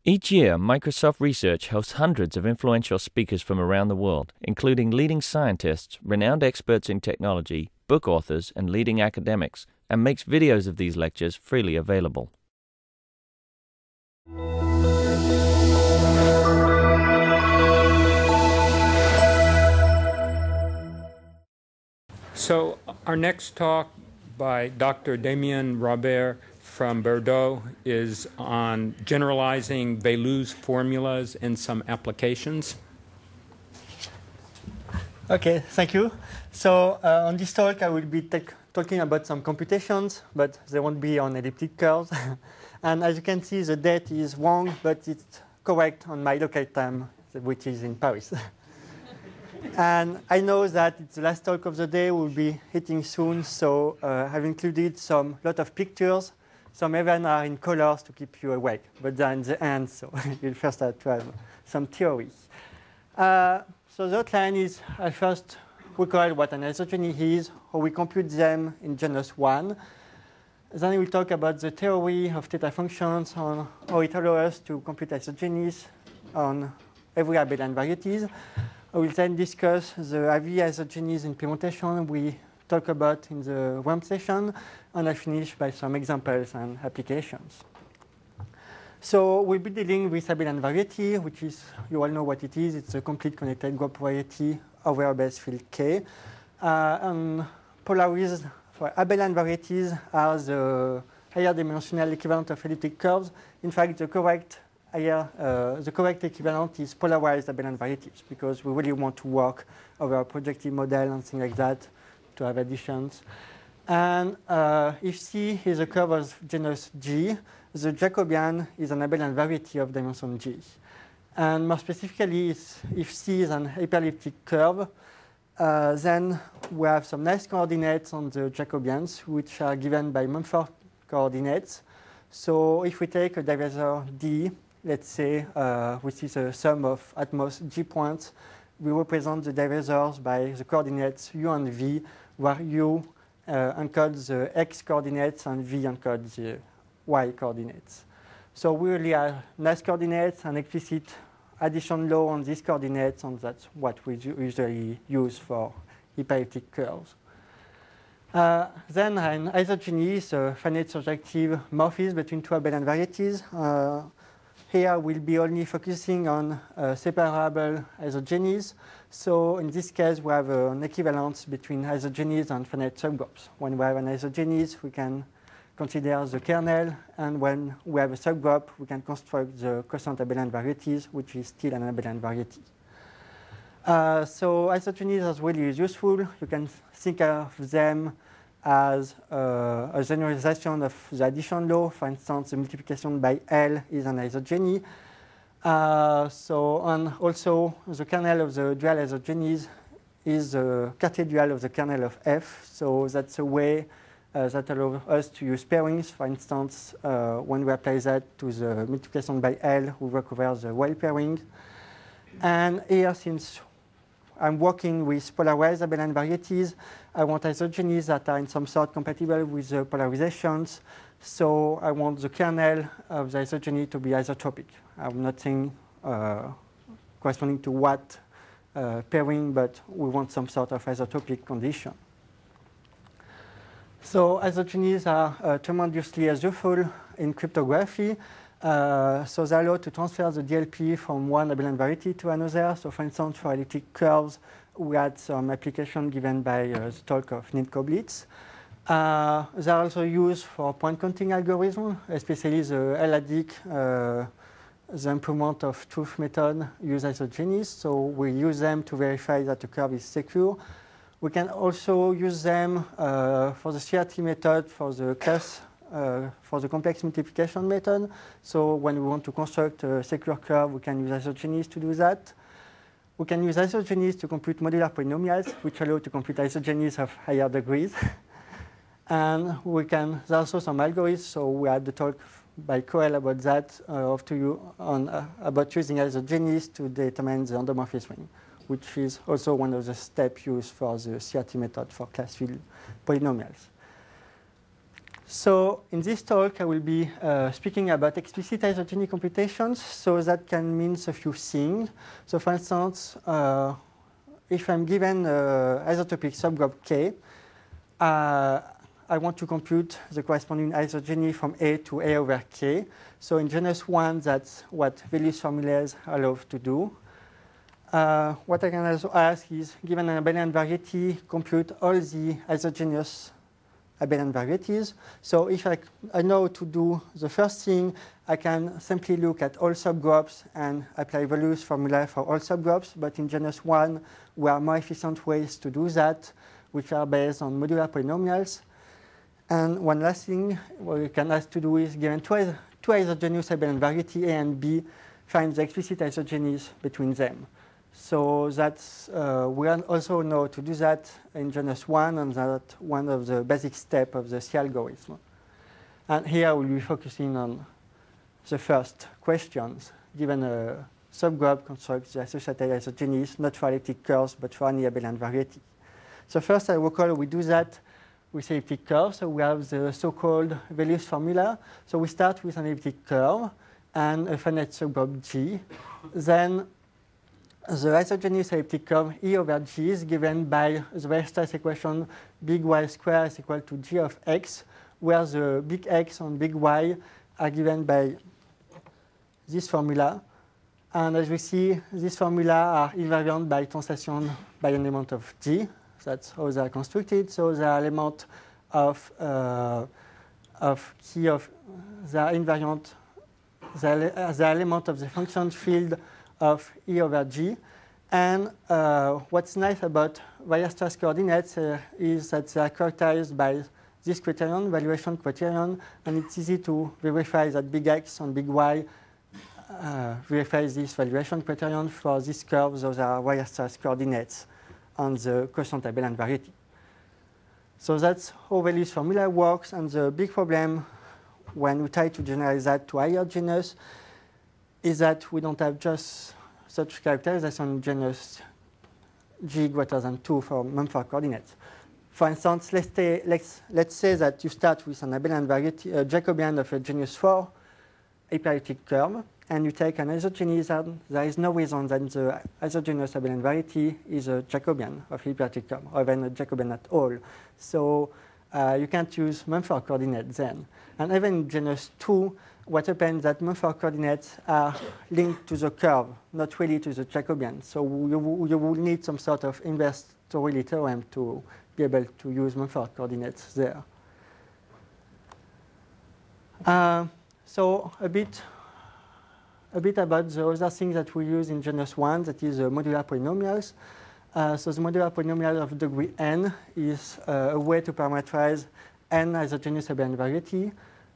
Each year, Microsoft Research hosts hundreds of influential speakers from around the world, including leading scientists, renowned experts in technology, book authors, and leading academics, and makes videos of these lectures freely available. So our next talk by Dr. Damien Robert from Bordeaux is on generalizing Velou's formulas and some applications. Okay, thank you. So on this talk, I will be talking about some computations, but they won't be on elliptic curves. And as you can see, the date is wrong, but it's correct on my local time, which is in Paris. And I know that it's the last talk of the day. We'll be hitting soon, so I've included some lot of pictures. Some even are in colors to keep you awake, but they're in the end, so you'll first have to have some theory. So the outline is I first recall what an isogeny is, how we compute them in genus 1. Then we'll talk about the theory of theta functions, on how it allows us to compute isogenies on every abelian varieties. I will then discuss the IV isogenies implementation we talked about in the WAMP session, and I finish by some examples and applications. So we'll be dealing with abelian variety, which is, you all know what it is. It's a complete connected group variety over a base field K. And polarized for abelian varieties are the higher dimensional equivalent of elliptic curves. In fact, the correct equivalent is polarized abelian varieties, because we really want to work over a projective model and things like that to have additions. And if C is a curve of genus G, the Jacobian is an abelian variety of dimension G. And more specifically, if C is an hyperelliptic curve, then we have some nice coordinates on the Jacobians, which are given by Mumford coordinates. So if we take a divisor D, let's say, which is a sum of at most G points, we represent the divisors by the coordinates U and V, where U encodes the X coordinates and V encodes the Y coordinates. So we really have nice coordinates and explicit addition law on these coordinates, and that's what we usually use for hyperelliptic curves. Then an isogeny is a finite surjective morphism between two abelian varieties. Here we'll be only focusing on separable isogenies. So in this case, we have an equivalence between isogenies and finite subgroups. When we have an isogenies, we can consider the kernel, and when we have a subgroup, we can construct the quotient abelian varieties, which is still an abelian variety. So isogenies as well is useful. You can think of them as a generalization of the addition law. For instance, the multiplication by L is an isogeny. And also, the kernel of the dual isogenies is the Cartier dual of the kernel of F. So that's a way that allows us to use pairings. For instance, when we apply that to the multiplication by L, we recover the Y pairing. And here, since I'm working with polarized abelian varieties, I want isogenies that are in some sort compatible with the polarizations. So I want the kernel of the isogeny to be isotropic. I'm not saying corresponding to what pairing, but we want some sort of isotropic condition. So isogenies are tremendously useful in cryptography. So they allow to transfer the DLP from one abelian variety to another. So for instance, for elliptic curves, we had some application given by the talk of Lubicz. They are also used for point counting algorithm, especially the elliptic, the improvement of truth method use isogenies. So we use them to verify that the curve is secure. We can also use them for the CRT method for the class, for the complex multiplication method. So when we want to construct a secure curve, we can use isogenies to do that. We can use isogenies to compute modular polynomials, which allow to compute isogenies of higher degrees. And we can, there's also some algorithms. So we had the talk by Coel about that, about using isogenies to determine the endomorphism ring, which is also one of the steps used for the CRT method for class field polynomials. So in this talk, I will be speaking about explicit isogeny computations. So that can mean a few things. So for instance, if I'm given an isotopic subgroup K, I want to compute the corresponding isogeny from A to A over K. So in genus 1, that's what Veilleux's formulas allow to do. What I can also ask is, given an abelian variety, compute all the isogenous abelian varieties. So if I know to do the first thing, I can simply look at all subgroups and apply Veilleux's formula for all subgroups. But in genus 1, we have more efficient ways to do that, which are based on modular polynomials. And one last thing we can ask to do is, given two isogenous abelian variety A and B, find the explicit isogenies between them. So that's, we also know to do that in genus 1, and that's one of the basic steps of the C algorithm. And here we'll be focusing on the first questions. Given a subgroup, construct the associated isogenies, not for elliptic curves, but for any abelian variety. So first, I recall we do that with elliptic curves. So we have the so-called Veilleux's formula. So we start with an elliptic curve and a finite subgroup G. Then the isogenous elliptic curve E over G is given by the Weierstrass equation big Y square is equal to G of X, where the big X and big Y are given by this formula. And as we see, these formula are invariant by translation by an element of G. That's how they are constructed. So the element of key of they are invariant. The element of the function field of E over G. And what's nice about Weierstrass coordinates is that they are characterized by this criterion, valuation criterion, and it's easy to verify that big X and big Y verify this valuation criterion for this curve. Those are Weierstrass coordinates on the quotient abelian variety. So that's how Veilleux's formula works, and the big problem when we try to generalize that to higher genus is that we don't have just such characterization in genus G greater than 2 for Mumford coordinates. For instance, let's say that you start with an abelian variety, a Jacobian of a genus 4 hyperelliptic curve, and you take an isogeny, there is no reason that the isogenous abelian variety is a Jacobian of hyperelliptic curve, or even a Jacobian at all. So you can't use Mumford coordinates then. And even in genus 2, what happens is that Mumford coordinates are linked to the curve, not really to the Jacobian. So you will need some sort of inverse Torelli theorem to be able to use Mumford coordinates there. So a bit about the other things that we use in genus 1, that is modular polynomials. So the modular polynomial of degree n is a way to parameterize n isogenous abelian variety.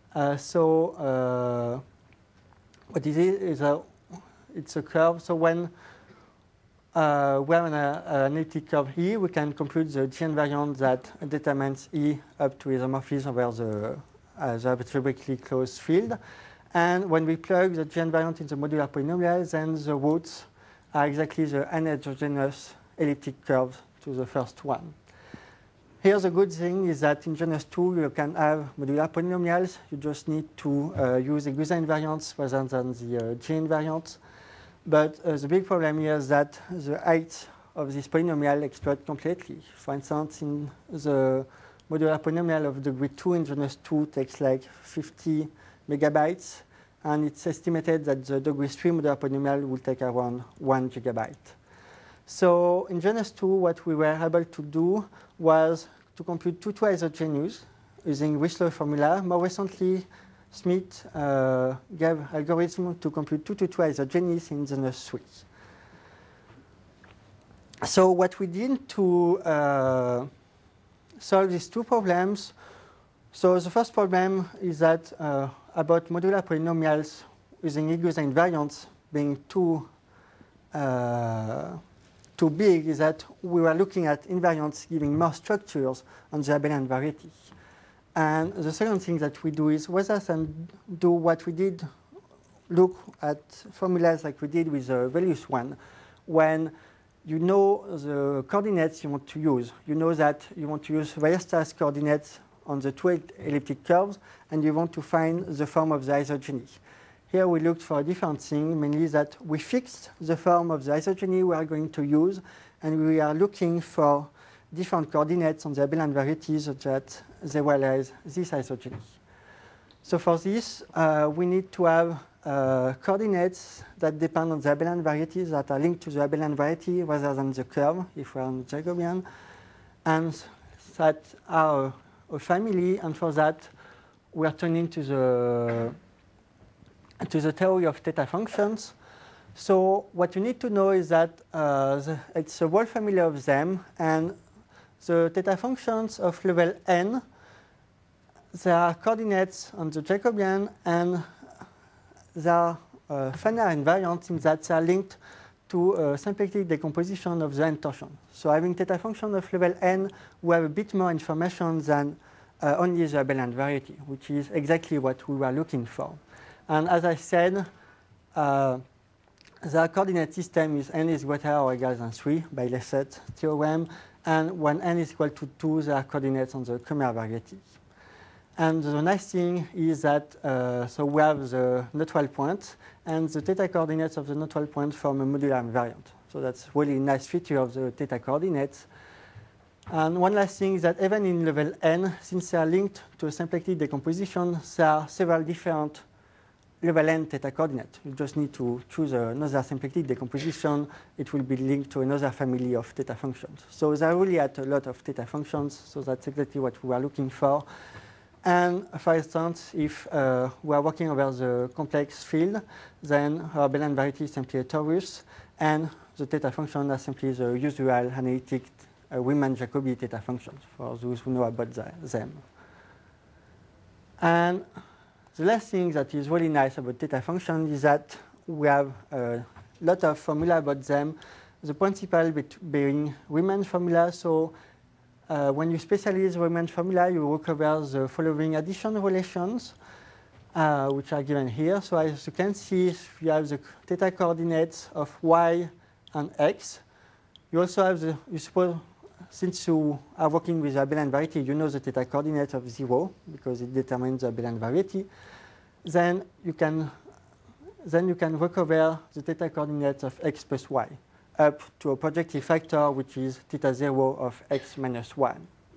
So what it is it's a curve. So when we have an elliptic curve E, we can compute the G invariant that determines E up to isomorphism over the algebraically closed field. And when we plug the G invariant in the modular polynomial, then the roots are exactly the n-isogenous elliptic curves to the first one. Here the good thing is that in genus 2 you can have modular polynomials. You just need to use the Gusa invariants rather than the G invariants. But the big problem here is that the height of this polynomial explodes completely. For instance, in the modular polynomial of degree 2 in genus 2 takes like 50 megabytes, and it's estimated that the degree 3 modular polynomial will take around 1 gigabyte. So in genus 2, what we were able to do was to compute two isogenous using Whistler's formula. More recently, Smith gave algorithm to compute 2 isogenies in genus 3. So what we did to solve these two problems, so the first problem is that about modular polynomials using Gusa invariants being too big, is that we were looking at invariants giving more structures on the abelian variety. And the second thing that we do is rather than do what we did, look at formulas like we did with the Veilleux's one, when you know the coordinates you want to use. You know that you want to use Weierstrass coordinates on the two elliptic curves, and you want to find the form of the isogeny. Here we looked for a different thing, mainly that we fixed the form of the isogeny we are going to use, and we are looking for different coordinates on the abelian varieties so that they realize this isogeny. So for this, we need to have coordinates that depend on the abelian varieties that are linked to the abelian variety rather than the curve, if we are on Jacobian, and that are a family, and for that, we are turning to the theory of theta functions. So what you need to know is that it's a whole family of them, and the theta functions of level n, there are coordinates on the Jacobian, and they are finite invariant in that they are linked to a symplectic decomposition of the n torsion. So having theta function of level n, we have a bit more information than only the abelian variety, which is exactly what we were looking for. And as I said, the coordinate system is n is greater or equal than 3 by Cosset theorem, and when n is equal to 2, there are coordinates on the Crumer varieties. And the nice thing is that so we have the neutral point, and the theta coordinates of the neutral point form a modular invariant. So that's really a nice feature of the theta coordinates. And one last thing is that even in level n, since they are linked to a symplectic decomposition, there are several different level n theta coordinates. You just need to choose another symplectic decomposition. It will be linked to another family of theta functions. So there are really at a lot of theta functions, so that's exactly what we are looking for. And for instance, if we are working over the complex field, then our abelian variety is simply a torus, and the theta function are simply the usual analytic Riemann-Jacobi theta functions, for those who know about them. And the last thing that is really nice about theta function is that we have a lot of formula about them. The principal being Riemann formula, so when you specialize Romain formula, you recover the following addition relations, which are given here. So as you can see, you have the theta coordinates of y and x. You also have the, you suppose, since you are working with the abelian variety, you know the theta coordinates of 0, because it determines the abelian variety. Then you can recover the theta coordinates of x plus y, up to a projective factor, which is theta 0 of x minus y.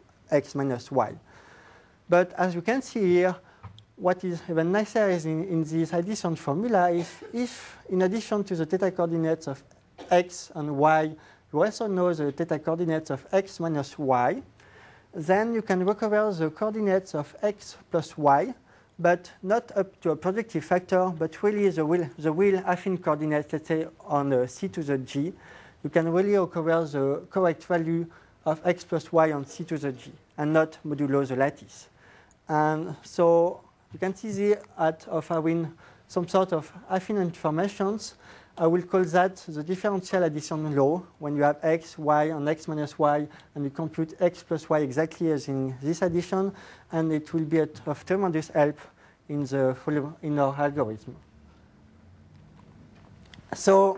But as you can see here, what is even nicer is in this addition formula is if, in addition to the theta coordinates of x and y, you also know the theta coordinates of x minus y, then you can recover the coordinates of x plus y, but not up to a projective factor, but really the real affine coordinates, let's say on c to the g. You can really recover the correct value of x plus y on c to the g, and not modulo the lattice. And so you can see the art of having some sort of affine informations. I will call that the differential addition law, when you have x, y, and x minus y, and you compute x plus y exactly as in this addition, and it will be of tremendous help in our algorithm. So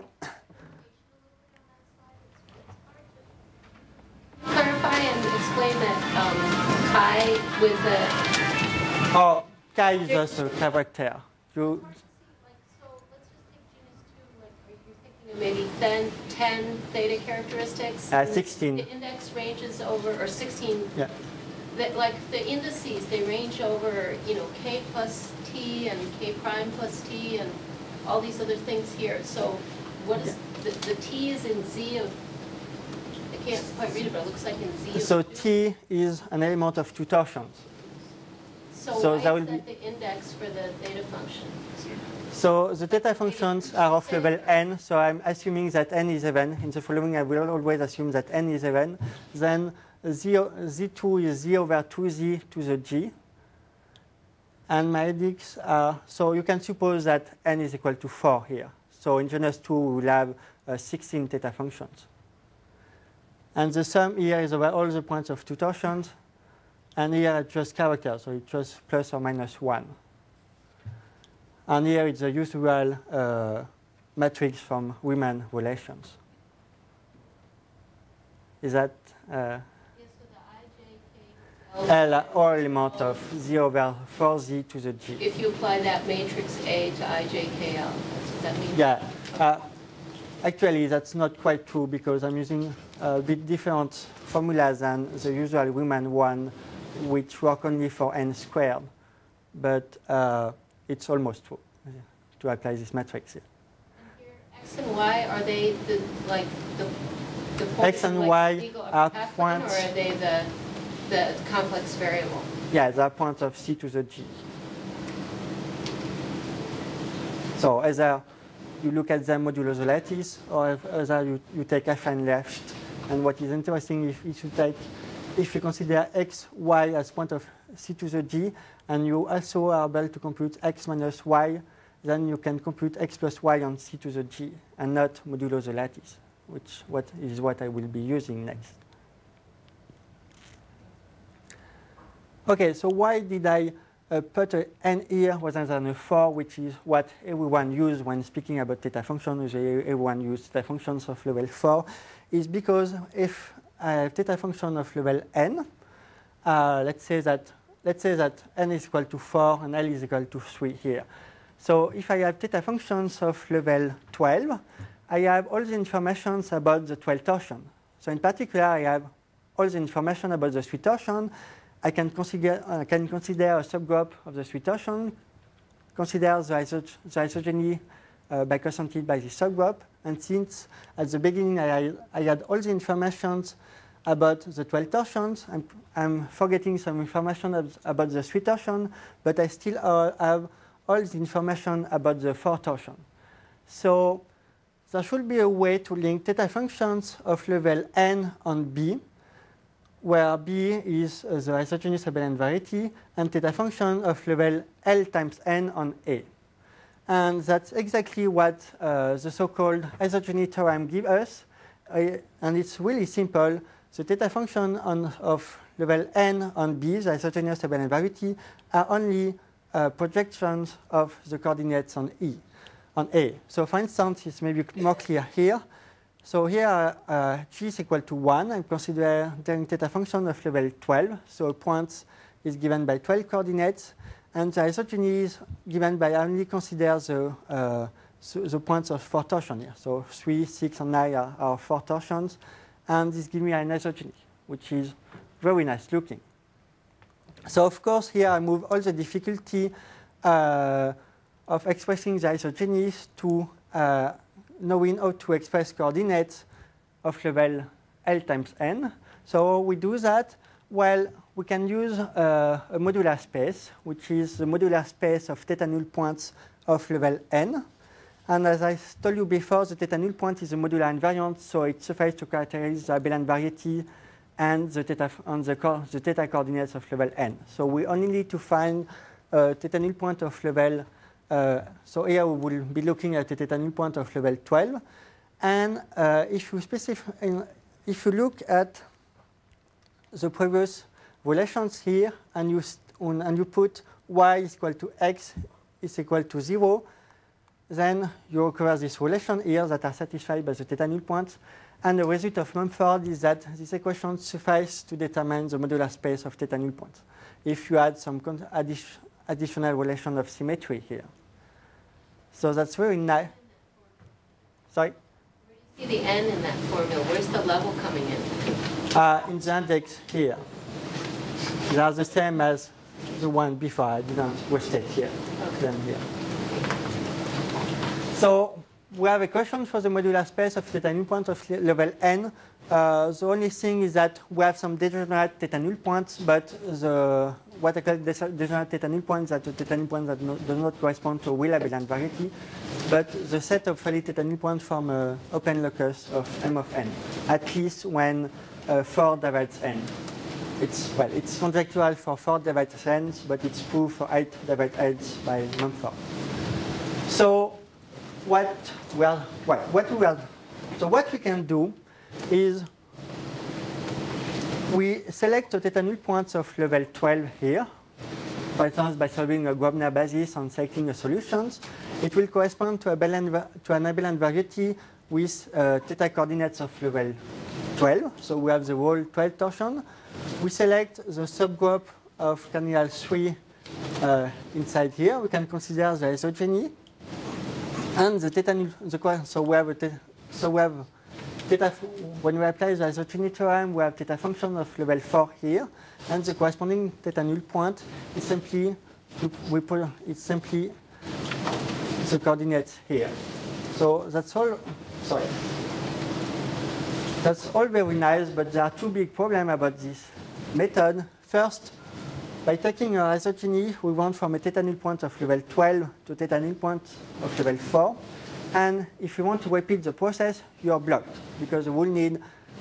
clarify and explain that chi with the... Oh, chi is just a character. So let's just take genus 2, like you're thinking of maybe 10 theta characteristics. 16. The index ranges over, or 16. Yeah. Like the indices, they range over, k plus t and k prime plus t and all these other things here. So what is the t is in z of, I can't quite read it, but it looks like in z of So 2. t is an element of two torsions. So why is that the index for the theta function? So the theta functions are of level n, so I'm assuming that n is even. In the following, I will always assume that n is even. Then z2 is z over 2z to the g. And my indices are, so you can suppose that n is equal to 4 here. So in genus 2, we will have 16 theta functions. And the sum here is over all the points of two torsions. And here it's just characters, so it's just plus or minus 1. And here it's the usual matrix from Riemann relations. Is that? Yes, so the I, J, K, L or element of z over 4z to the g. If you apply that matrix A to ijkl, that's what that means? Yeah. Actually, that's not quite true because I'm using a bit different formulas than the usual Romain one, which work only for n squared. But it's almost true to apply this matrix here. And here, x and y, are they the points X and like Y legal are path points. Or are they the complex variable? Yeah, they are points of c to the g. So either you look at them modulo the lattice, or either you take affine left. And what is interesting if you consider x, y as point of c to the g, and you also are able to compute x minus y, then you can compute x plus y on c to the g, and not modulo the lattice, which is what I will be using next. Okay, so why did I put an n here rather than a 4, which is what everyone uses when speaking about theta functions. Everyone uses theta functions of level 4, is because if I have theta function of level n, let's say that n is equal to 4 and L is equal to 3 here. So if I have theta functions of level 12, I have all the information about the 12 torsion. So in particular, I have all the information about the 3 torsion. I can consider a subgroup of the 3 torsion, consider the isogeny biconcentric by this subgroup. And since at the beginning I had all the information about the 12 torsions, I'm forgetting some information about the 3 torsion, but I still have all the information about the 4 torsion. So there should be a way to link theta functions of level n on B, where B is the isogenic abelian variety, and theta function of level L times n on A. And that's exactly what the so-called isogeny theorem gives us. And it's really simple. The theta function of level n on B, the isogenic abelian variety, are only projections of the coordinates on A. So for instance, it's maybe more clear here. So here, g is equal to 1. I'm considering theta function of level 12. So a point is given by 12 coordinates. And the isogeny is given by only consider the points of 4 torsion here. So 3, 6, and 9 are 4 torsions. And this gives me an isogeny, which is very nice looking. So of course, here I move all the difficulty of expressing the isogenies to knowing how to express coordinates of level L times n. So we do that. Well, we can use a modular space, which is the modular space of theta null points of level n. And as I told you before, the theta null point is a modular invariant, so it suffices to characterize the abelian variety and the theta coordinates of level n. So we only need to find a theta null point of level. So here we will be looking at the theta null point of level 12. And if you look at the previous relations here, and you put y is equal to x is equal to 0, then you recover this relation here that are satisfied by the theta null points. And the result of Mumford is that this equation suffices to determine the modular space of theta null points if you add some additional relation of symmetry here. So that's very nice. Sorry? Where do you see the n in that formula? Where's the level coming in? In the index here. They are the same as the one before. I didn't restate here. Them here. So we have a equation for the modular space of theta null point of level n. The only thing is that we have some degenerate theta null points, but what I call degenerate theta null points are the theta null points that do not correspond to a real abelian variety. But the set of valid theta null points form an open locus of M of n, at least when 4 divides n. It's conjectural for 4 divides n, but it's true for 8 divides 8 by Mumford. So what we can do is we select the theta null points of level 12 here. For instance, by solving a Grobner basis and selecting the solutions, it will correspond to an abelian variety with theta coordinates of level 12. So we have the whole 12 torsion. we select the subgroup of kernel 3 inside here, we can consider the isogeny and the theta. So we have theta. When we apply the isogeny theorem, we have theta function of level 4 here, and the corresponding theta null point is simply the coordinates here. So that's all. Sorry. That's all very nice, but there are two big problems about this method. First, by taking our isogeny, we want from a theta null point of level 12 to theta null point of level 4. And if you want to repeat the process, you are blocked, because you will need,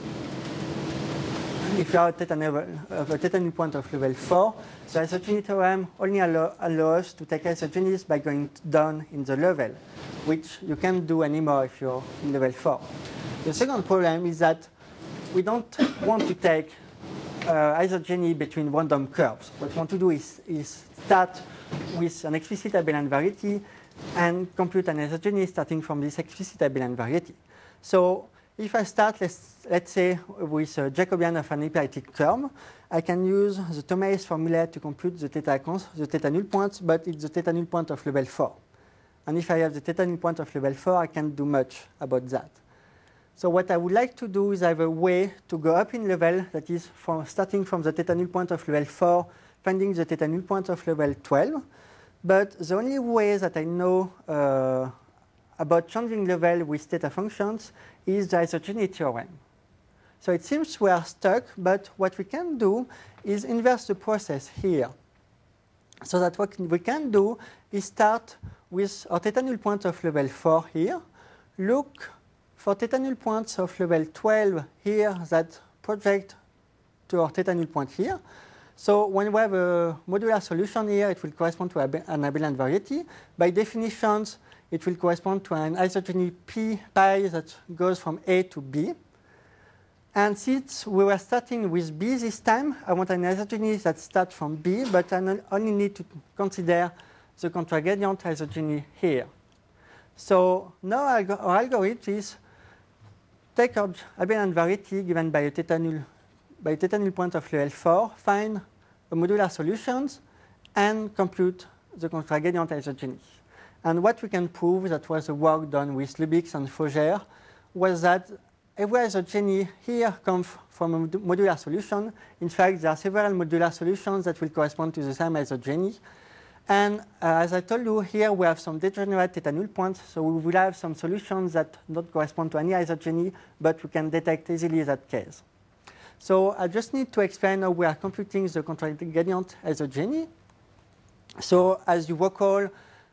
if you are at theta null point of level 4, the isogeny theorem only allows us to take isogenies by going down in the level, which you can't do anymore if you're in level 4. The second problem is that we don't want to take isogeny between random curves. What we want to do is start with an explicit abelian variety and compute an isogeny starting from this explicit abelian variety. So if I start, let's say, with a Jacobian of an hyperetic term, I can use the Thomas formula to compute the theta null point, but it's the theta null point of level 4. And if I have the theta null point of level 4, I can't do much about that. So what I would like to do is have a way to go up in level, that is starting from the theta null point of level 4, finding the theta null point of level 12. But the only way that I know about changing level with theta functions is the isogeny theorem. So it seems we are stuck, but what we can do is inverse the process here. So that what we can do is start with our theta null point of level 4 here, look for theta null points of level 12 here that project to our theta null point here. So when we have a modular solution here, it will correspond to an abelian variety. By definitions, it will correspond to an isogeny pi that goes from A to B. And since we were starting with B this time, I want an isogeny that starts from B, but I only need to consider the contragradient isogeny here. So now our algorithm is take our abelian variety given by a theta null point of level 4, find a modular solutions, and compute the contragradient isogeny. And what we can prove, that was the work done with Lubicz and Foger, was that every isogeny here comes from a modular solution. In fact, there are several modular solutions that will correspond to the same isogeny. And as I told you, here we have some degenerate theta null points, so we will have some solutions that don't correspond to any isogeny, but we can detect easily that case. So I just need to explain how we are computing the contragradient isogeny. So as you recall,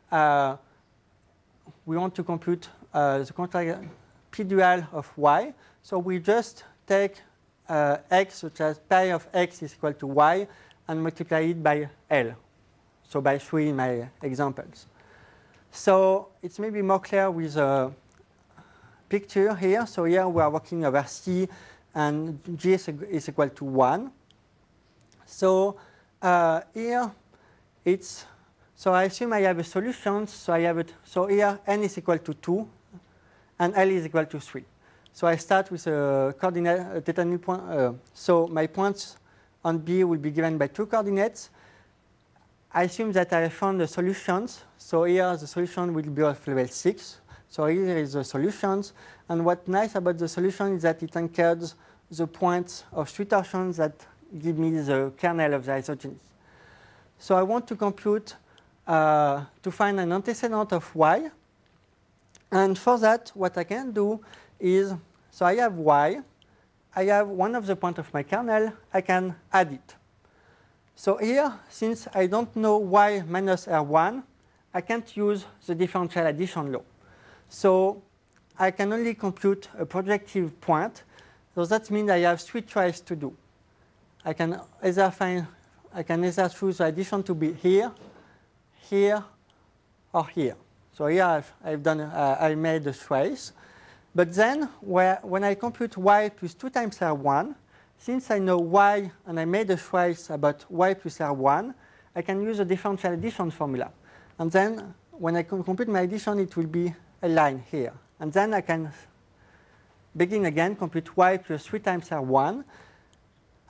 we want to compute the contragradient p dual of y. So we just take x, such as pi of x is equal to y, and multiply it by L. So by 3 in my examples. So it's maybe more clear with a picture here. So here we are working over C, and G is equal to 1. So here it's, so I assume I have a solution. So I have it. So here n is equal to 2, and L is equal to 3. So I start with a coordinate theta null point. So my points on B will be given by 2 coordinates. I assume that I have found the solutions. So here the solution will be of level 6. So here is the solutions. And what's nice about the solution is that it encodes the points of 3 torsions that give me the kernel of the isogeny. So I want to compute, to find an antecedent of y. And for that, what I can do is, so I have y. I have one of the points of my kernel. I can add it. So here, since I don't know y minus R1, I can't use the differential addition law. So I can only compute a projective point. So that means I have 3 tries to do. I can either choose the addition to be here, here, or here. So here I've done, I made a choice. But then when I compute y plus 2 times R1, since I know y and I made a choice about y plus R1, I can use a differential addition formula. And then when I compute my addition, it will be a line here. And then I can begin again, compute y plus 3 times R1.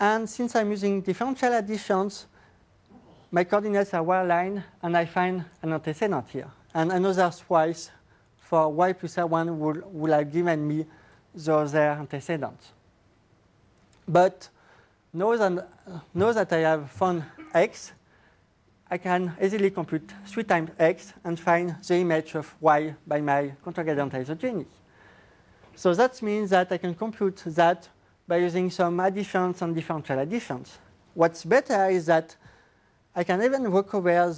And since I'm using differential additions, my coordinates are y-line, and I find an antecedent here. And another twice for y plus r1 will have given me the other antecedents. But now that I have found x, I can easily compute 3 times x and find the image of y by my contragradient isogeny. So that means that I can compute that by using some additions and differential additions. What's better is that I can even recover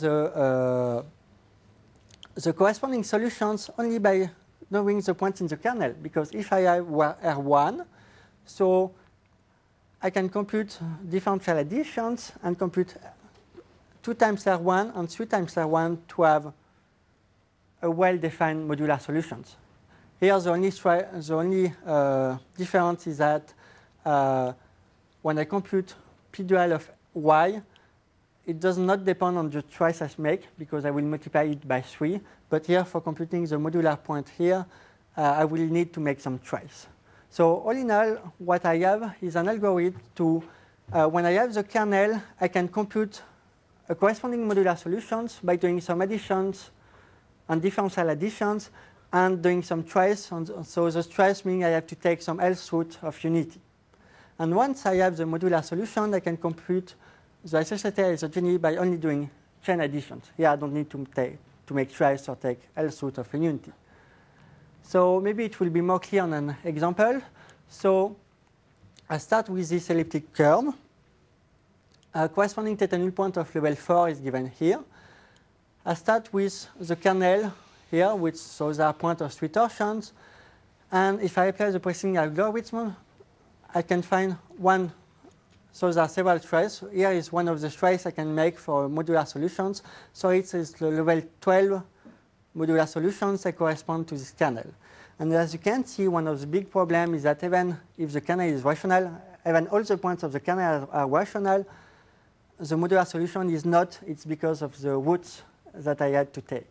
the corresponding solutions only by knowing the points in the kernel, because if I have R1, so I can compute differential additions and compute 2 times R1 and 3 times R1 to have a well-defined modular solutions. Here, the only difference is that when I compute P dual of y, it does not depend on the choice I make, because I will multiply it by 3. But here, for computing the modular point here, I will need to make some choice. So all in all, what I have is an algorithm to, when I have the kernel, I can compute a corresponding modular solutions by doing some additions and differential additions and doing some trace. So the trace means I have to take some else root of unity. And once I have the modular solution, I can compute the associated isogeny by only doing chain additions. Here I don't need to make trace or take else root of a unity. So maybe it will be more clear on an example. So I start with this elliptic curve. Corresponding theta null point of level 4 is given here. I start with the kernel here, which shows our point of 3 torsions. And if I apply the preceding algorithm, I can find one. So there are several traces. Here is one of the traces I can make for modular solutions. So it is the level 12 modular solutions that correspond to this kernel. And as you can see, one of the big problems is that even if the kernel is rational, even all the points of the kernel are rational, the modular solution is not. It's because of the roots that I had to take.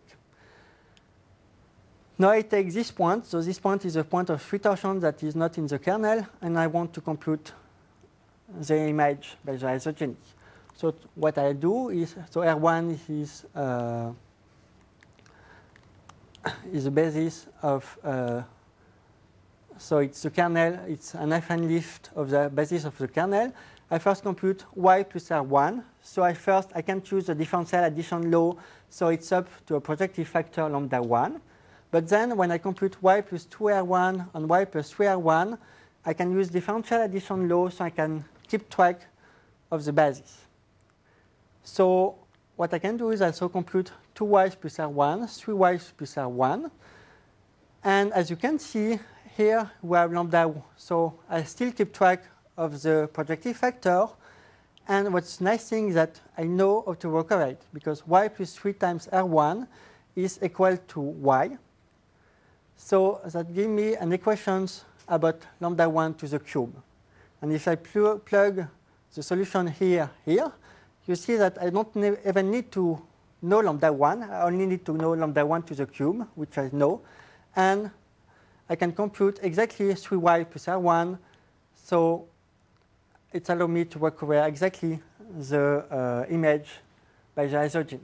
Now I take this point. So this point is a point of 3 torsions that is not in the kernel, and I want to compute the image by the isogeny. So what I do is, so R1 is the basis of, so it's the kernel, it's an affine lift of the basis of the kernel. I first compute y plus R1. So I can choose the differential addition law, so it's up to a projective factor lambda 1. But then when I compute y plus 2R1 and y plus 3R1, I can use differential addition law, so I can keep track of the basis. So what I can do is also compute 2y plus R1, 3y plus R1. And as you can see, here we have lambda. So I still keep track of the projective factor. And what's nice thing is that I know how to recover it, because y plus 3 times R1 is equal to y. So that gives me an equation about lambda 1 to the cube. And if I plug the solution here, you see that I don't even need to know lambda 1. I only need to know lambda 1 to the cube, which I know. And I can compute exactly 3y plus R1. So it allows me to recover exactly the image by the isogeny.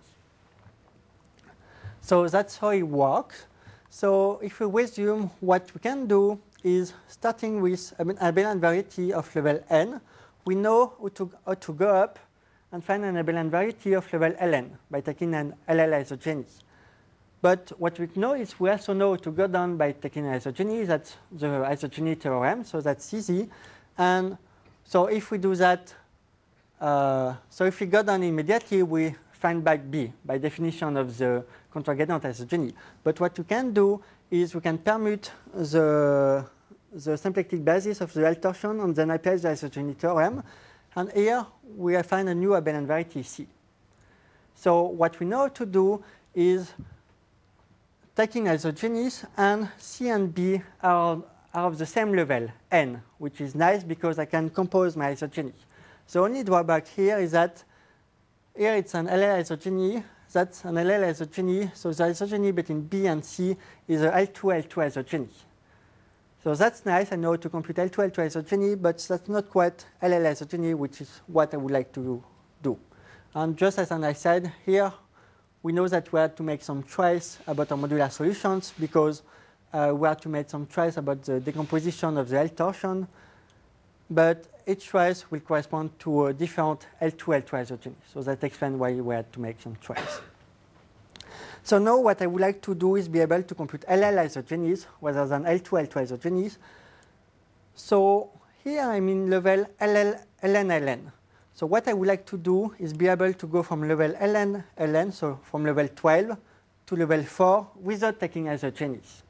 So that's how it works. So if we resume, what we can do is, starting with an abelian variety of level n, we know how to go up and find an abelian variety of level ln by taking an LL isogeny. But what we know is we also know how to go down by taking an isogeny. That's the isogeny theorem, so that's easy. And so if we do that, so if we go down immediately, we find back B by definition of the contragradient isogeny. But what we can do is we can permute the symplectic basis of the L torsion and then apply the isogeny theorem. And here we find a new abelian variety C. So what we know how to do is taking isogenies, and C and B are of the same level, n, which is nice because I can compose my isogeny. The only drawback here is that here it's an LL isogeny. That's an LL isogeny. So the isogeny between B and C is a L2 isogeny. So that's nice. I know to compute L2, L2 isogeny, but that's not quite LL isogeny, which is what I would like to do. And just as I said, here we know that we had to make some choice about our modular solutions because we had to make some choice about the decomposition of the L torsion. But each choice will correspond to a different L2, L2 isogeny. So that explains why we had to make some choice. So now what I would like to do is be able to compute LL isogenies rather than L2, L2 isogenies. So here I'm in level LL, LN, LN. So what I would like to do is be able to go from level LN, LN, so from level 12 to level 4 without taking isogenies.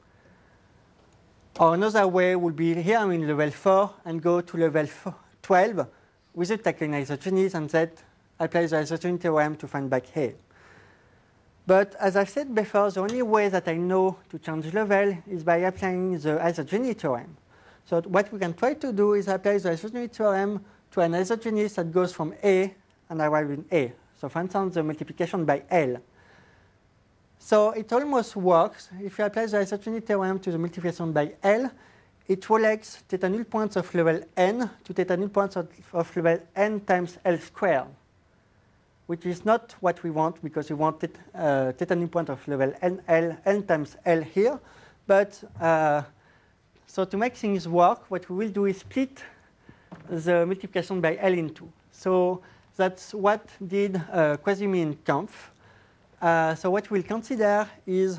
Or another way would be here I'm in level 4 and go to level 12 without taking isogenies and then apply the isogeny theorem to find back A. But as I said before, the only way that I know to change level is by applying the isogeny theorem. So what we can try to do is apply the isogeny theorem to an isogenous that goes from A and arrive in A. So for instance, the multiplication by L. So it almost works. If you apply the isogeny theorem to the multiplication by L, it relates theta null points of level n to theta null points of level n times L squared, which is not what we want because we want theta null point of level n times L here. But so to make things work, what we will do is split the multiplication by L in two. So that's what did Quasimi and Kampf. So what we'll consider is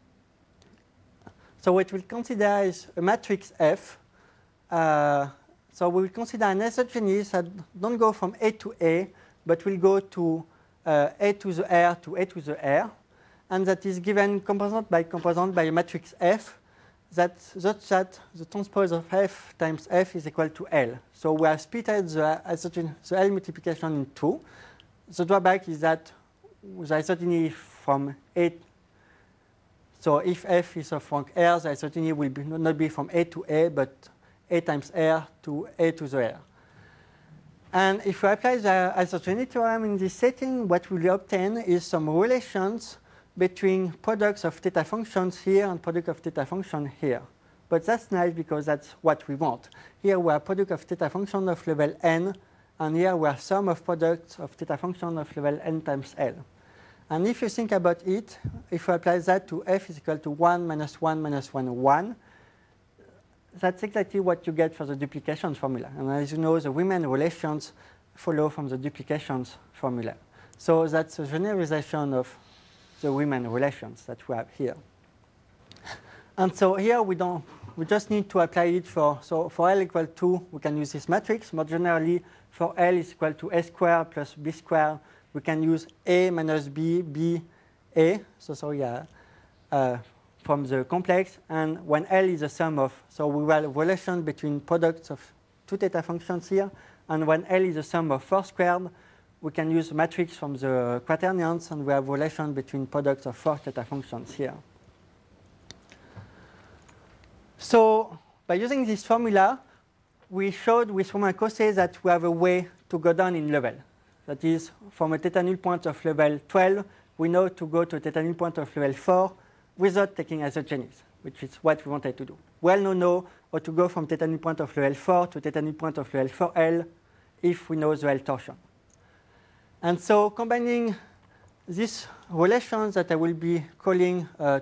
a matrix F. So we will consider an isogenous that don't go from A to A, but will go to A to the R to A to the R, and that is given component by a matrix F such that the transpose of F times F is equal to L. So we have split the L multiplication in two. The drawback is that the isogeny from A, so if F is of rank R, the isogeny will not be from A to A, but A times R to A to the R. And if we apply the isogeny theorem in this setting, what we will obtain is some relations between products of theta functions here and product of theta function here. But that's nice because that's what we want. Here we have product of theta function of level n, and here we have sum of products of theta function of level n times L. And if you think about it, if we apply that to F is equal to 1 minus 1 minus 1, 1, that's exactly what you get for the duplication formula. And as you know, the Riemann relations follow from the duplications formula. So that's a generalization of the Riemann relations that we have here. And so here we just need to apply it for L equal to, we can use this matrix. More generally, for L is equal to A squared plus B squared, we can use A minus B, B, A. From the complex, and when L is a sum of, so we have a relation between products of two theta functions here, and when L is a sum of 4 squared, we can use a matrix from the quaternions, and we have a relation between products of 4 theta functions here. So by using this formula, we showed with Romain and Cosset that we have a way to go down in level. That is, from a theta null point of level 12, we know to go to a theta null point of level 4 without taking isogenies, which is what we wanted to do. We all know how to go from theta null point of level 4 to theta null point of level 4L if we know the L torsion. And so combining these relations that I will be calling by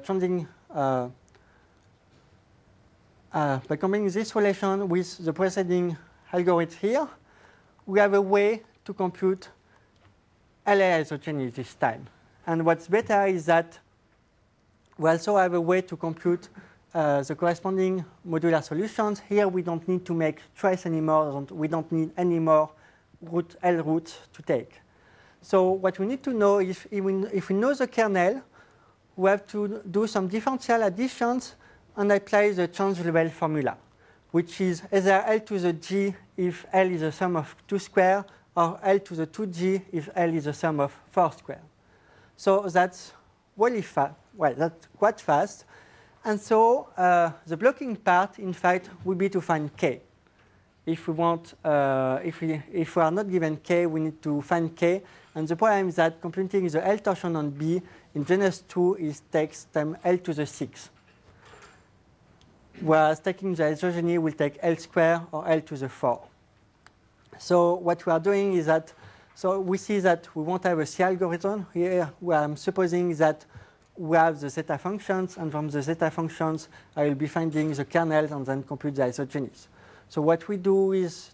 combining this relation with the preceding algorithm here, we have a way to compute LA isogeny this time. And what's better is that we also have a way to compute the corresponding modular solutions. Here we don't need to make choice anymore. We don't need any more L roots to take. So what we need to know is if we know the kernel, we have to do some differential additions and apply the change level formula, which is either L to the G if L is the sum of 2 squared, or L to the 2G if L is the sum of 4 squared. So that's really fast. Well, that's quite fast. And so the blocking part, in fact, would be to find K. If we want, if we are not given K, we need to find K. And the problem is that computing the L torsion on B in genus 2 takes time L to the 6. whereas taking the isogeny will take L squared or L to the 4. So what we are doing is that, so we see that we won't have a C algorithm here, where I'm supposing that we have the zeta functions, and from the zeta functions, I will be finding the kernels and then compute the isogenies. So what we do is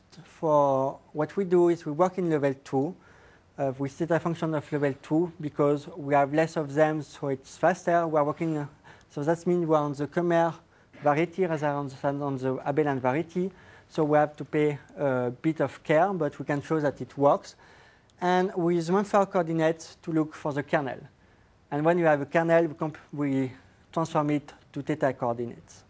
we work in level 2 with zeta function of level 2 because we have less of them, so it's faster. We are working, so that means we are on the Kernel variety rather than on the abelian variety. So we have to pay a bit of care, but we can show that it works. And we use one-third coordinates to look for the kernel. And when you have a kernel, we transform it to theta coordinates.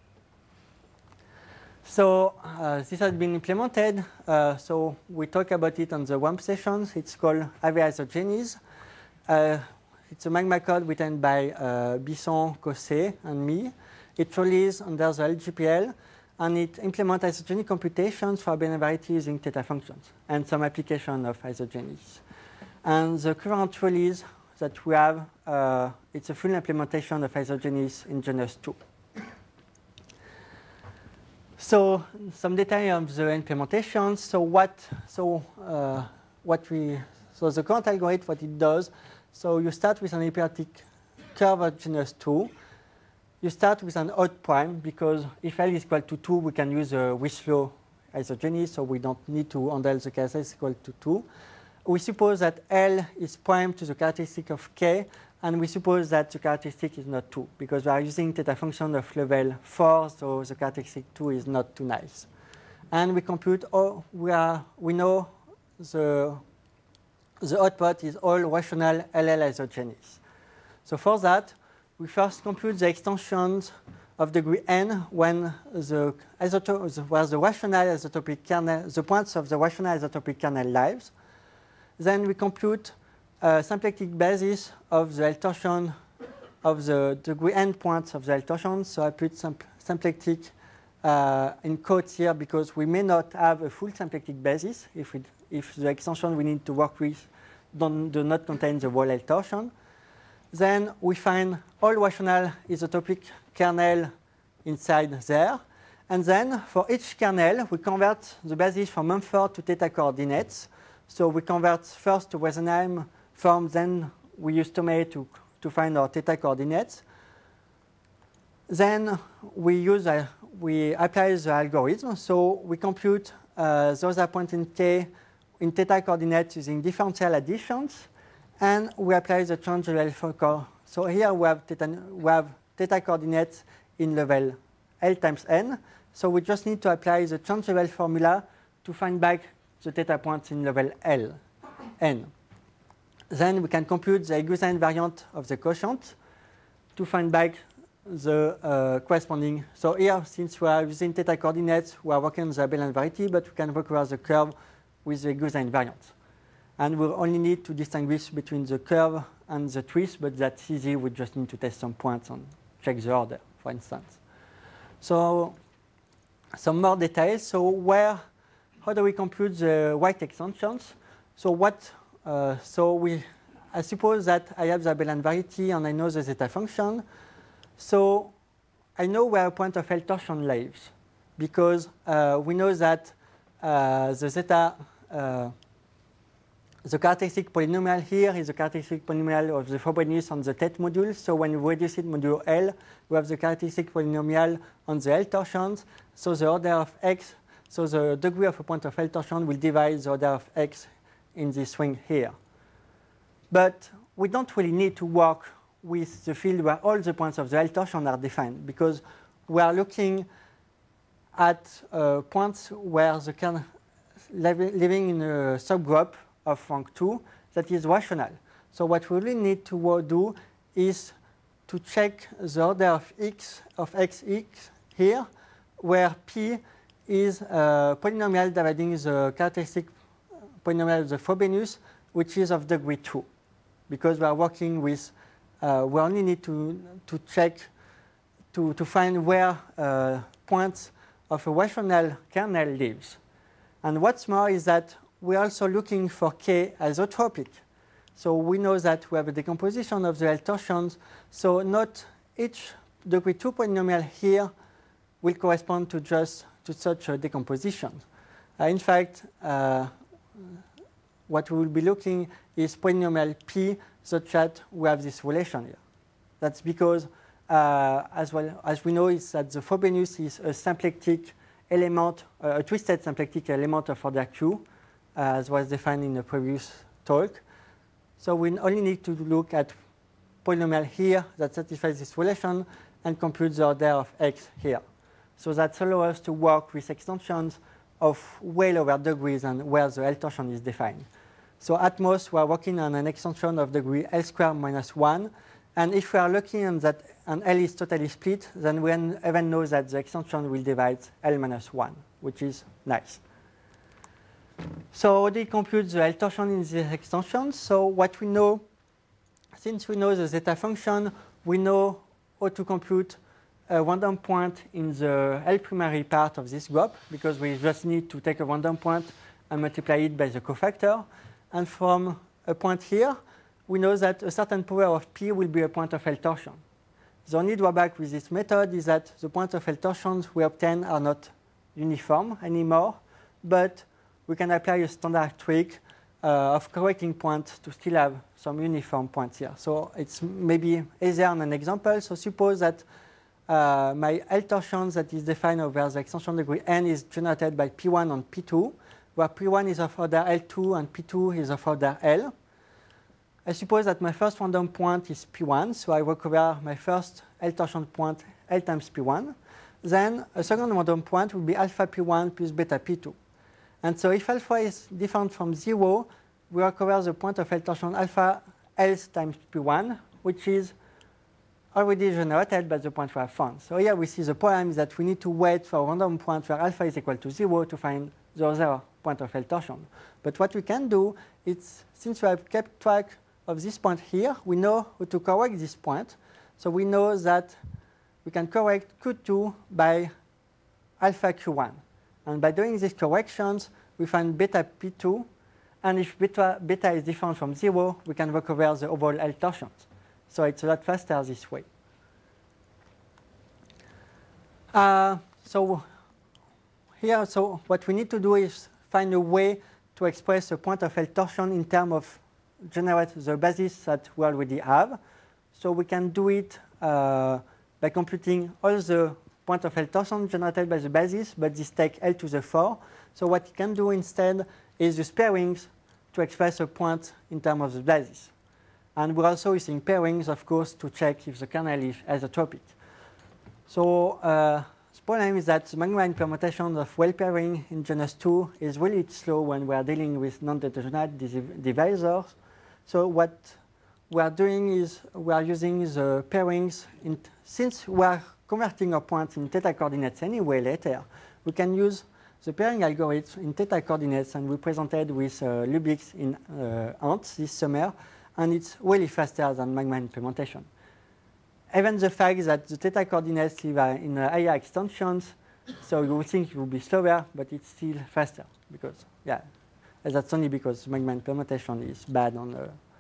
So this has been implemented. So we talk about it on the WAMP sessions. It's called AV isogenies. It's a Magma code written by Bisson, Cosset, and me. It released under the LGPL, and it implements isogeny computations for abelian variety using theta functions and some application of isogenies. And the current release that we have, it's a full implementation of isogenies in genus 2. So some detail of the implementation. So the current algorithm, what it does, so you start with an elliptic curve of genus 2. You start with an odd prime, because if L is equal to 2, we can use a Wieslow isogeny, so we don't need to handle the case is equal to 2. We suppose that L is prime to the characteristic of K, and we suppose that the characteristic is not 2, because we are using theta function of level 4, so the characteristic 2 is not too nice. And we compute, we know the output is all rational LL isogenies. So for that, we first compute the extensions of degree n when the rational isotopic kernel, the points of the rational isotopic kernel lives. Then we compute a symplectic basis of the L torsion of the degree n points of the L torsion. So I put symplectic in quotes here because we may not have a full symplectic basis if the extension we need to work with do not contain the whole L torsion. Then we find all rational isotopic kernel inside there. And then for each kernel, we convert the basis from Mumford to theta coordinates. So we convert first to Wesenheim form, then we use Tomei to find our theta coordinates. Then we apply the algorithm. So we compute those points in K in theta coordinates using differential additions. And we apply the change level for. So here we have theta coordinates in level L times n. So we just need to apply the change level formula to find back the theta points in level L, n. Then we can compute the Gaussian invariant of the quotient to find back the corresponding. So here, since we are using theta coordinates, we are working on the abelian variety, but we can work with the curve with the Gaussian invariant. And we'll only need to distinguish between the curve and the twist, but that's easy. We just need to test some points and check the order, for instance. So some more details. So how do we compute the white extensions? So I suppose that I have the abelian variety and I know the zeta function. So I know where a point of L torsion lives, because we know that the zeta. The characteristic polynomial here is the characteristic polynomial of the Frobenius on the Tet module. So when you reduce it modulo L, we have the characteristic polynomial on the L torsions. So the order of x, so the degree of a point of L torsion will divide the order of x in this ring here. But we don't really need to work with the field where all the points of the L torsion are defined, because we are looking at points where the kernel living in a subgroup of rank 2 that is rational. So what we really need to do is to check the order of xx here, where p is a polynomial dividing the characteristic polynomial of the Frobenius, which is of degree 2. Because we are working with, we only need to check to find where points of a rational kernel lives. And what's more is that we're also looking for K isotropic. So we know that we have a decomposition of the L torsions. So not each degree 2 polynomial here will correspond to just to such a decomposition. In fact, what we will be looking is polynomial P such that we have this relation here. That's because, as well as we know, is that the Frobenius is a symplectic element, a twisted symplectic element of order Q, as was defined in the previous talk. So we only need to look at polynomial here that satisfies this relation and compute the order of x here. So that allows us to work with extensions of well over degrees and where the L torsion is defined. So at most, we are working on an extension of degree L squared minus 1. And if we are lucky and that an L is totally split, then we even know that the extension will divide L minus 1, which is nice. So how do we compute the L torsion in this extension? So what we know, since we know the zeta function, we know how to compute a random point in the L primary part of this group, because we just need to take a random point and multiply it by the cofactor. And from a point here, we know that a certain power of P will be a point of L torsion. The only drawback with this method is that the points of L torsions we obtain are not uniform anymore, but we can apply a standard trick of correcting points to still have some uniform points here. So it's maybe easier on an example. So suppose that my L torsion that is defined over the extension degree n is generated by P1 and P2, where P1 is of order L2 and P2 is of order L. I suppose that my first random point is P1, so I recover my first L torsion point L times P1. Then a second random point will be alpha P1 plus beta P2. And so if alpha is different from 0, we recover the point of L torsion alpha L times P1, which is already generated by the point we have found. So here we see the problem is that we need to wait for a random point where alpha is equal to 0 to find the other point of L torsion. But what we can do is, since we have kept track of this point here, we know how to correct this point. So we know that we can correct Q2 by alpha Q1. And by doing these corrections, we find beta P2. And if beta is different from 0, we can recover the overall L torsions. So it's a lot faster this way. So here, so what we need to do is find a way to express a point of L torsion in terms of generate the basis that we already have. So we can do it by computing all the point of L torsion generated by the basis, but this takes L to the 4. So what you can do instead is use pairings to express a point in terms of the basis. And we're also using pairings, of course, to check if the kernel is isotropic. So the problem is that the magma implementation of well pairing in genus 2 is really slow when we are dealing with non-determinate divisors. So what we are doing is we are using the pairings. Since we are converting a point in theta coordinates anyway later, we can use the pairing algorithm in theta coordinates, and we presented with Lubicz in Ants this summer, and it's really faster than magma implementation. Even the fact that the theta coordinates live in higher extensions, so you would think it would be slower, but it's still faster, because, yeah, that's only because magma implementation is bad on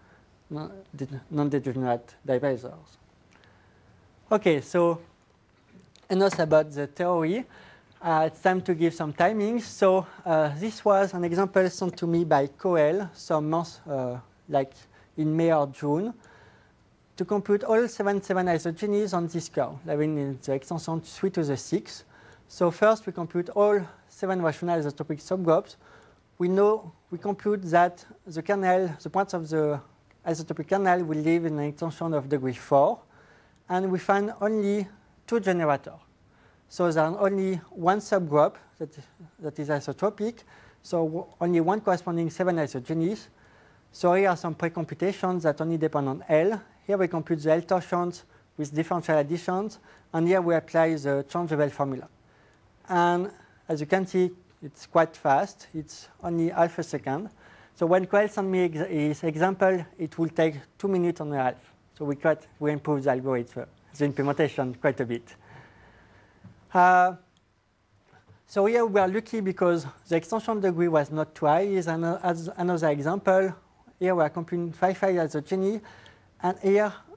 non-degenerate divisors. Okay, so enough about the theory. It's time to give some timings. So this was an example sent to me by Coel some months, like in May or June, to compute all 7 isogenies on this curve, living in the extension 3 to the 6. So first we compute all 7 rational isotropic subgroups. We compute that the kernel, the points of the isotropic kernel will live in an extension of degree 4, and we find only 2 generators. So there's only one subgroup that is isotropic, so only one corresponding 7 isogenies. So here are some pre-computations that only depend on L. Here we compute the L torsions with differential additions, and here we apply the changeable formula. And as you can see, it's quite fast. It's only half a second. So when Coel sent me his example, it will take 2 minutes and a half. So we improved the algorithm, the implementation quite a bit. So here we are lucky because the extension degree was not too high. Here's another example. Here we are computing 5 isogeny, and here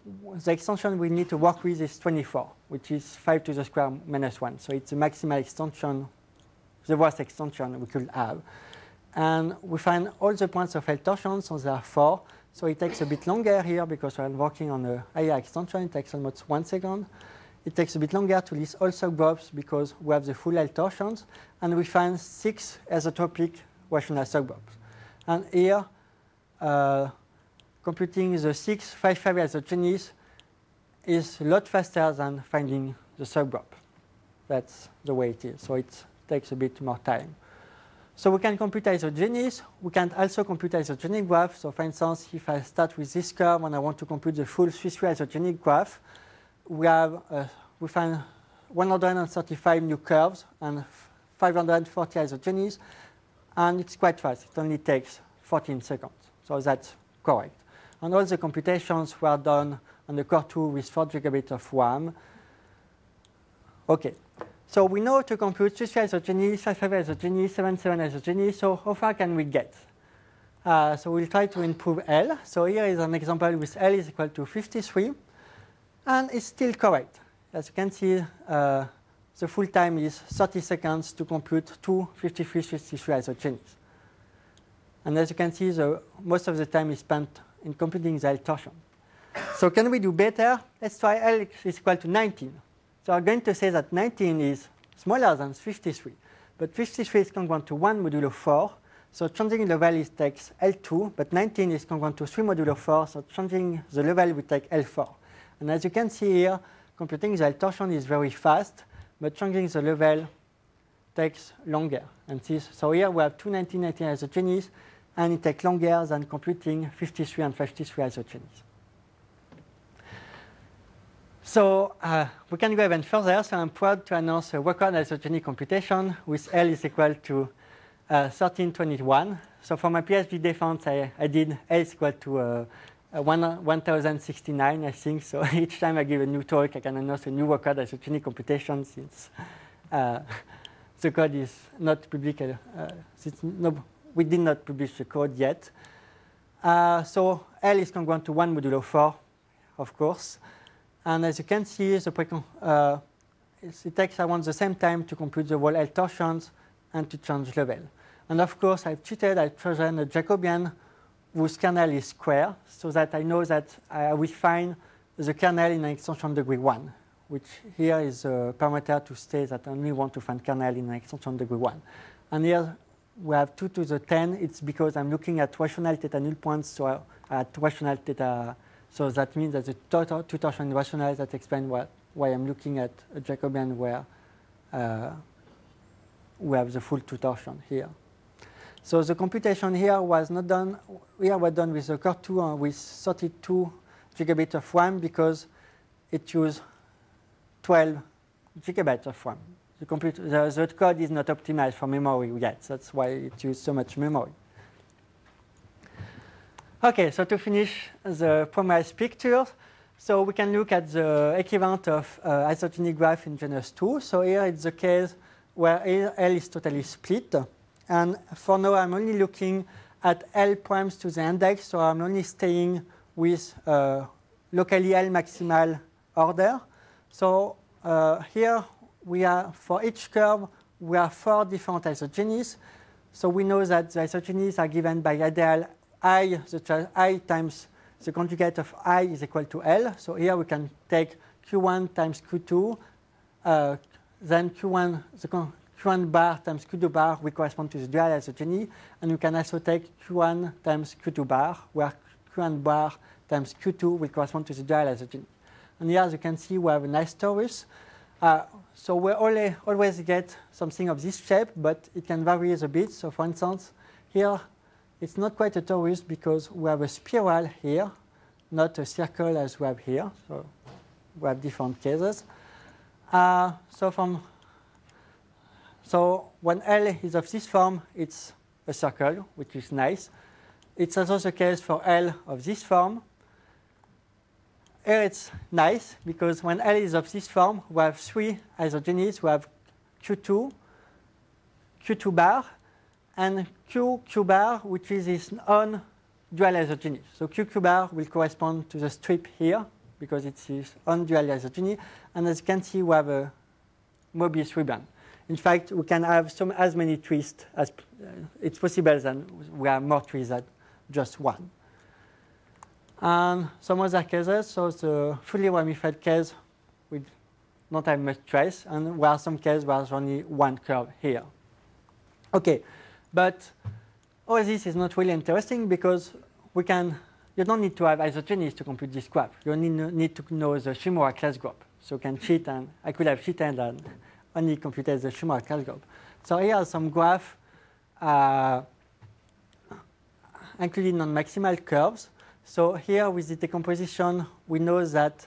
the extension we need to work with is 24, which is 5 to the square minus 1. So it's the maximal extension, the worst extension we could have. And we find all the points of L torsion, so there are 4. So it takes a bit longer here because I'm working on a higher extension. It takes almost 1 second. It takes a bit longer to list all subgroups because we have the full L torsions. And we find 6 isotropic rational subgroups. And here, computing the 6 5-5 isogenies is a lot faster than finding the subgroup. That's the way it is. So it takes a bit more time. So we can compute isogenies. We can also compute isogenic graphs. So for instance, if I start with this curve and I want to compute the full Swiss isogenic graph, we find 135 new curves and 540 isogenies. And it's quite fast. It only takes 14 seconds. So that's correct. And all the computations were done on the Core 2 with 4 gigabits of RAM. OK. So we know to compute 3 isogeny, 5 isogeny, 7 isogeny. So how far can we get? So we'll try to improve L. So here is an example with L is equal to 53. And it's still correct. As you can see, the full time is 30 seconds to compute 2 53 isogenies. And as you can see, most of the time is spent in computing the L torsion. So can we do better? Let's try L is equal to 19. So I'm going to say that 19 is smaller than 53. But 53 is congruent to 1 modulo 4. So changing the value takes L2. But 19 is congruent to 3 modulo 4. So changing the level will take L4. And as you can see here, computing the L torsion is very fast. But changing the level takes longer. And so here we have 2 19 isogenies. And it takes longer than computing 53 and 53 isogenies. So we can go even further. So I'm proud to announce a record isogeny computation with L is equal to 1321. So for my PhD defense, I did L is equal to 1069, I think. So each time I give a new talk, I can announce a new record isogeny computation since the code is not public. We did not publish the code yet. So L is congruent to 1 modulo 4, of course. And as you can see, it takes around the same time to compute the whole L torsions and to change level. And of course, I've cheated. I've chosen a Jacobian whose kernel is square, so that I know that I will find the kernel in an extension degree 1, which here is a parameter to state that I only want to find kernel in an extension degree 1. And here we have 2 to the 10. It's because I'm looking at rational theta null points, so at rational theta. So that means that the total two torsion rationale that explains why I'm looking at a Jacobian where we have the full two torsion here. So the computation here was not done. Here was done with the Core 2 with 32 gigabits of RAM because it used 12 gigabytes of RAM. The code is not optimized for memory yet. That's why it uses so much memory. OK, so to finish the promise picture, so we can look at the equivalent of isogeny graph in genus 2. So here it's the case where L is totally split. And for now, I'm only looking at L primes to the index. So I'm only staying with locally L maximal order. So here we are, for each curve, we have 4 different isogenies. So we know that the isogenies are given by ideal I, such as I times the conjugate of I is equal to L. So here we can take Q1 times Q2, then Q1 bar times Q2 bar will correspond to the dual isogeny. And we can also take Q1 times Q2 bar, where Q1 bar times Q2 will correspond to the dual isogeny. And here, as you can see, we have a nice torus. So we always get something of this shape, but it can vary a bit. So for instance, here, it's not quite a torus because we have a spiral here, not a circle as we have here. So we have different cases. So when L is of this form, it's a circle, which is nice. It's also the case for L of this form. Here it's nice because when L is of this form, we have 3 isogenies. We have Q2, Q2 bar, and Q bar, which is its own dual isogeny. So Q bar will correspond to the strip here because it's its own dual isogeny. And as you can see, we have a Mobius ribbon. In fact, we can have as many twists as it's possible, then we have more twists than just one. And some other cases, so the fully ramified case, we don't have much trace, and there are some cases where there's only one curve here. Okay, but all this is not really interesting because you don't need to have isogenies to compute this graph. You only need to know the Shimura class group. So you can cheat, and I could have cheated and only computed the Shimura class group. So here are some graph including non-maximal curves. So here with the decomposition, we know that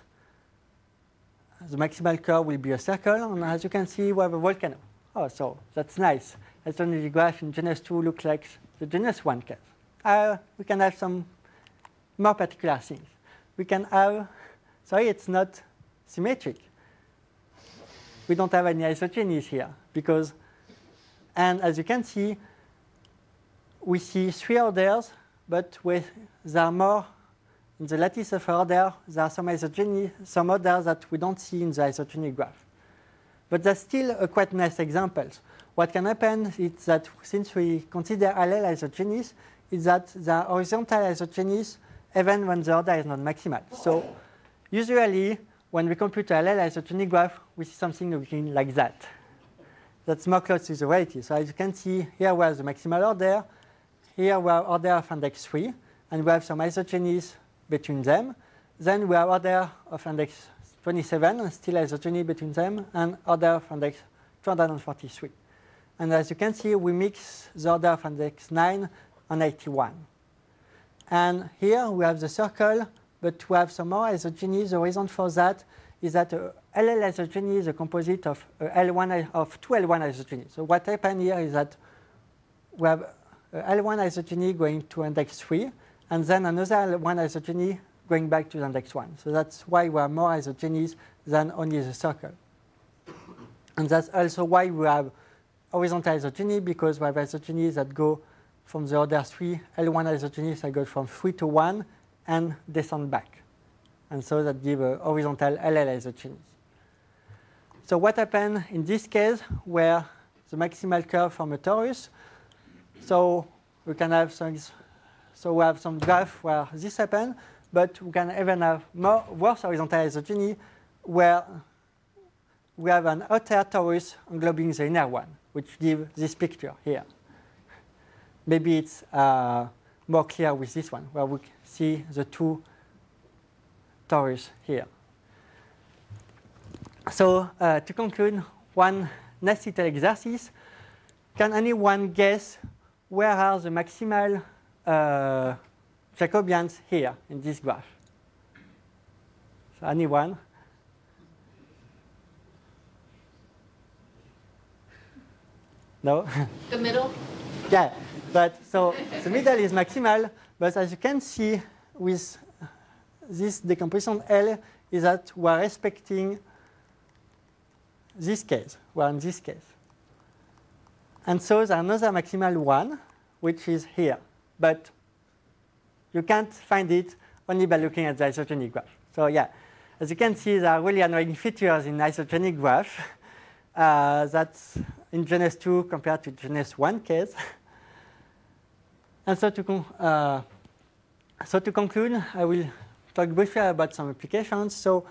the maximal curve will be a circle, and as you can see, we have a volcano. Oh, so that's nice. Isogeny graph in genus 2 looks like the genus 1 case. We can have some more particular things. We can have, sorry, it's not symmetric. We don't have any isogenies here because, and as you can see, we see 3 orders, but there are more in the lattice of order. There are some isogeny, some orders that we don't see in the isogeny graph. But that's still a quite nice examples. What can happen is that since we consider allele isogenies, is that the horizontal isogenies even when the order is not maximal. So usually, when we compute an allele isogeny graph, we see something looking like that. That's more close to the reality. So as you can see, here we have the maximal order. Here we have order of index 3, and we have some isogenies between them. Then we have order of index 27, and still isogeny between them, and order of index 243. And as you can see, we mix the order of index 9 and 81. And here we have the circle, but we have some more isogenies. The reason for that is that LL isogeny is a composite of two L1 isogenies. So what happened here is that we have L1 isogeny going to index 3, and then another L1 isogeny going back to the index 1. So that's why we have more isogenies than only the circle. And that's also why we have horizontal isogeny, because we have isogenies that go from the order 3, L1 isogenies that go from 3 to 1 and descend back. And so that give a horizontal LL isogenies. So what happened in this case where the maximal curve from a torus? So we can have we have some graph where this happened, but we can even have worse horizontal isogeny where we have an outer torus englobing the inner one, which gives this picture here. Maybe it's more clear with this one, where we see the two torus here. So to conclude, one nice little exercise. Can anyone guess where are the maximal Jacobians here in this graph? So anyone? No? The middle? Yeah, but so the middle is maximal, but as you can see with this decomposition L is that we are respecting this case. We are in this case. And so there's another maximal one, which is here. But you can't find it only by looking at the isogeny graph. So yeah, as you can see, there are really annoying features in isogeny graph. That's in genus 2 compared to genus 1 case. And so to conclude, I will talk briefly about some applications. So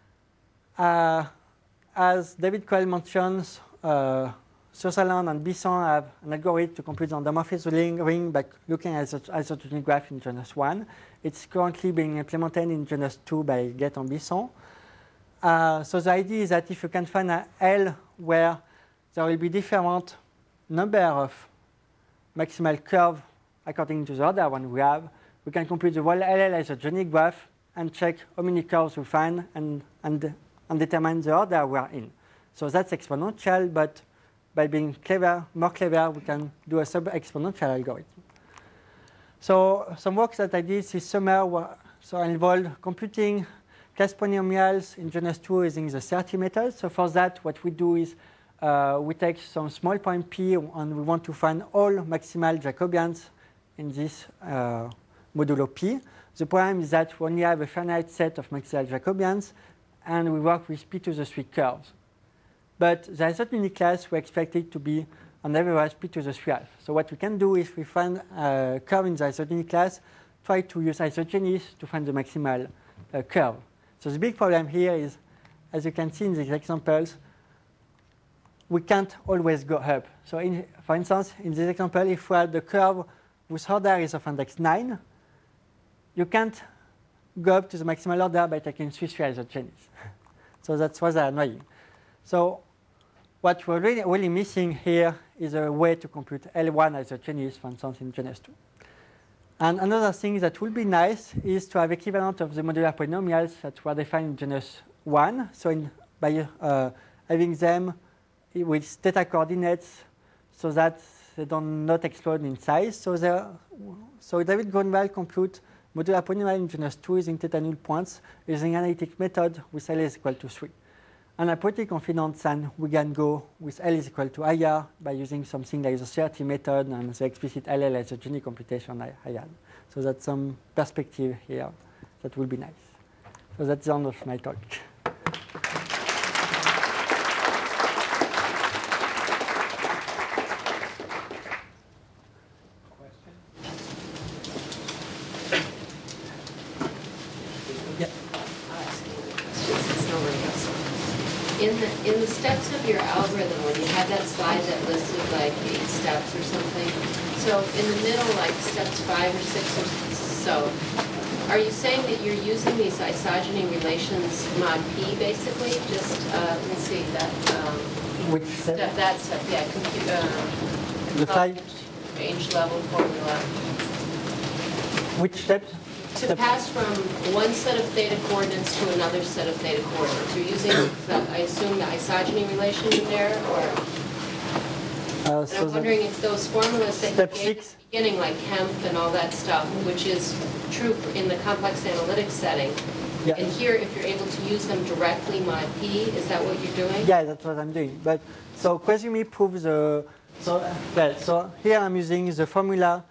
as David Coyle mentions, Sutherland and Bisson have an algorithm to compute the endomorphism ring by looking at the isogeny graph in genus 1. It's currently being implemented in genus 2 by Get and Bisson. So the idea is that if you can find an L where there will be different number of maximal curves according to the other one we have, we can compute the whole LL isogeny graph and check how many curves we find and determine the order we are in. So that's exponential, but by being more clever, we can do a sub-exponential algorithm. So some work that I did this summer involved computing class polynomials in genus 2 using the 30 method. So for that, what we do is we take some small point p, and we want to find all maximal Jacobians in this modulo p. The problem is that we only have a finite set of maximal Jacobians, and we work with p to the 3 curves. But the isogeny class, we expect it to be on average p to the 3 half. So what we can do is we find a curve in the isogeny class, try to use isogenies to find the maximal curve. So the big problem here is, as you can see in these examples, we can't always go up. So for instance, in this example, if we have the curve whose order is of index 9, you can't go up to the maximal order by taking 3 isogenies. So that's rather annoying. So what we're really missing here is a way to compute L1 isogenies, for instance, in genus 2. And another thing that would be nice is to have equivalent of the modular polynomials that were defined in genus 1. So by having them with theta coordinates so that they do not explode in size. So David Grunwald compute modular polynomial in genus 2 using theta null points using analytic method with L is equal to 3. And I'm pretty confident that we can go with L is equal to IR by using something like the 30 method and the explicit LL isogeny computation I had. So that's some perspective here that will be nice. So that's the end of my talk. In the steps of your algorithm, when you had that slide that listed like 8 steps or something, so in the middle, like steps 5 or 6 or so, are you saying that you're using these isogeny relations mod p basically? Just let me see that. Which step? That step, yeah. The 5 range level formula. Which step? To pass from one set of theta coordinates to another set of theta coordinates. You're using, I assume, the isogeny relation there, or? And So I'm wondering if those formulas that you step gave 6. at the beginning, like Kempf and all that stuff, which is true in the complex analytics setting, Yeah. and here, if you're able to use them directly mod p, is that what you're doing? Yeah, that's what I'm doing. But so Quasimi proves the so here I'm using the formula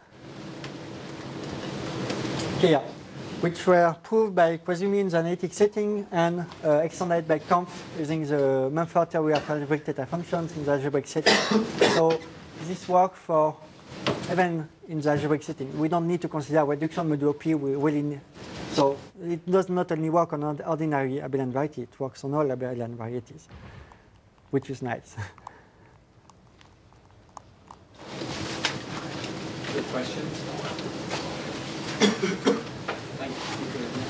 here, which were proved by Quasimi in the analytic setting and extended by Kempf using the Mumford theory of algebraic theta functions in the algebraic setting. So this works for even in the algebraic setting. We don't need to consider reduction modulo p. We really need. So it does not only work on ordinary abelian variety, it works on all abelian varieties, which is nice. Good questions? Thank you.